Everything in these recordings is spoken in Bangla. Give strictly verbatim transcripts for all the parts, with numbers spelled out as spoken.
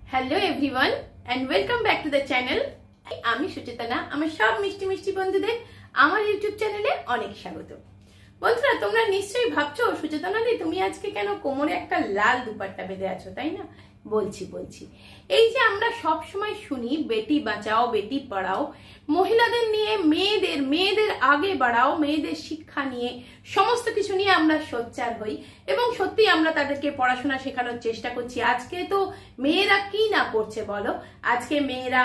Hello everyone and welcome back to the channel. আমি সুচেতনা। আমার সব মিষ্টি মিষ্টি বন্ধুদের আমার ইউটিউব চ্যানেলে অনেক স্বাগত। বন্ধুরা, তোমরা নিশ্চয়ই ভাবছো সুচেতনা দি তুমি আজকে কেন কোমরে একটা লাল দুপাট্টা বেঁধে আছো, তাই না? বলছি বলছি এই যে আমরা সব সময় শুনি বেটি বাঁচাও বেটি পড়াও, মহিলাদের নিয়ে মেয়েদের মেয়েদের আগে বাড়াও, মেয়েদের শিক্ষা নিয়ে সমস্ত কিছু নিয়ে আমরা সোচ্চার হই এবং সত্যি আমরা তাদেরকে পড়াশোনা শেখানোর চেষ্টা করছি। আজকে তো মেয়েরা কি না করছে বলো, আজকে মেয়েরা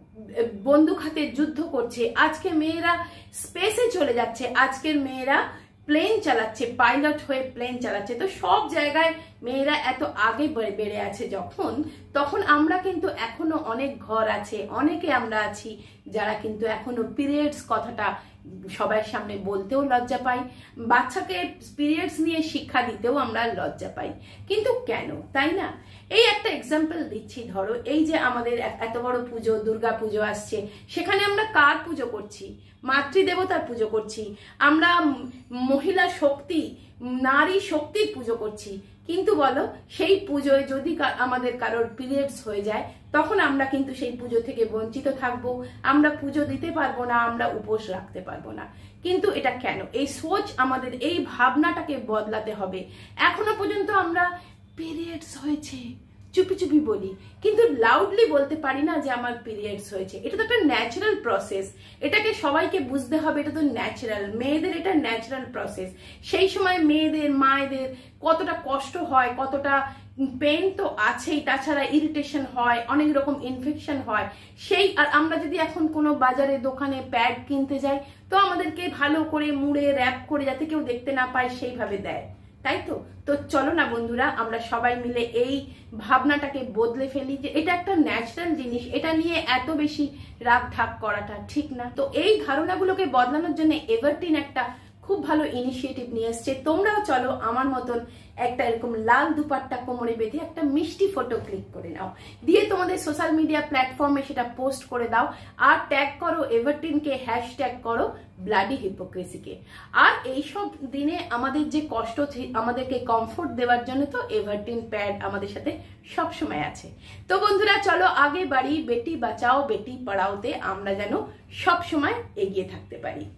বন্দুক হাতে যুদ্ধ করছে, আজকে মেয়েরা স্পেসে চলে যাচ্ছে, আজকের মেয়েরা প্লেন চালাচ্ছে, পাইলট হয়ে প্লেন চালাচ্ছে। তো সব জায়গায় মেয়েরা এত আগে বেড়ে আছে যখন, তখন আমরা কিন্তু এখনো অনেক ঘর আছে, অনেকে আমরা আছি যারা কিন্তু এখনো পিরিয়ডস কথাটা সবার সামনে বলতেও লজ্জা পাই, বাচ্চাকে পিরিয়ডস নিয়ে শিক্ষা দিতেও আমরা লজ্জা পাই। কিন্তু কেন, তাই না? এই একটা এক্সাম্পল দিচ্ছি। ধরো এই যে আমাদের এত বড় পুজো, দুর্গা পুজো আসছে, সেখানে আমরা কার পুজো করছি? মাতৃদেবতার পুজো করছি, আমরা মহিলা শক্তি, নারী শক্তির পুজো করছি। কিন্তু বলো, সেই পুজোয় যদি আমাদের কারোর পিরিয়ডস হয়ে যায়, তখন আমরা কিন্তু সেই পুজো থেকে বঞ্চিত থাকবো, আমরা পুজো দিতে পারবো না, আমরা উপোস রাখতে পারবো না। কিন্তু এটা কেন? এই সোচ, আমাদের এই ভাবনাটাকে বদলাতে হবে। এখনো পর্যন্ত আমরা পিরিয়ডস হয়েছে চুপি চুপি বলি, কিন্তু লাউডলি বলতে পারি না যে আমার পিরিয়ডস হয়েছে। এটা তো একটা ন্যাচারাল প্রসেস, এটাকে সবাইকে বুঝতে হবে। এটা তো ন্যাচারাল, মেয়েদের এটা ন্যাচারাল প্রসেস। সেই সময় মেয়েদের মায়েদের কতটা কষ্ট হয়, কতটা পেন তো আছেই, তাছাড়া ইরিটেশন হয়, অনেক রকম ইনফেকশন হয়। সেই আর আমরা যদি এখন কোনো বাজারে দোকানে প্যাড কিনতে যাই, তো আমাদেরকে ভালো করে মুড়ে র্যাপ করে যাতে কেউ দেখতে না পায় সেইভাবে দেয়, তাই তো? তো চলো না বন্ধুরা, আমরা সবাই মিলে এই ভাবনাটাকে বদলে ফেলি যে এটা একটা ন্যাচারাল জিনিস, এটা নিয়ে এত বেশি রাগ ঢাক করাটা ঠিক না। তো এই ধারণাগুলোকে বদলানোর জন্য everteen একটা খুব ভালো ইনিশিয়েটিভ নিয়ে এসছে। তোমরাও চলো আমার মতন একটা এরকম লাল দুপাট্টা কোমরে বেঁধে একটা মিষ্টি ফটো ক্লিক করে নাও, দিয়ে তোমাদের সোশ্যাল মিডিয়া প্ল্যাটফর্মে সেটা পোস্ট করে দাও, আর ট্যাগ করো everteen কে, হ্যাশট্যাগ করো ব্লাডি হিপোক্রেসিকে। আর এইসব দিনে আমাদের যে কষ্ট, আমাদেরকে কমফোর্ট দেওয়ার জন্য তো everteen প্যাড আমাদের সাথে সব সময় আছে। তো বন্ধুরা চলো আগে বাড়ি, বেটি বাঁচাও বেটি পড়াওতে আমরা যেন সব সময় এগিয়ে থাকতে পারি।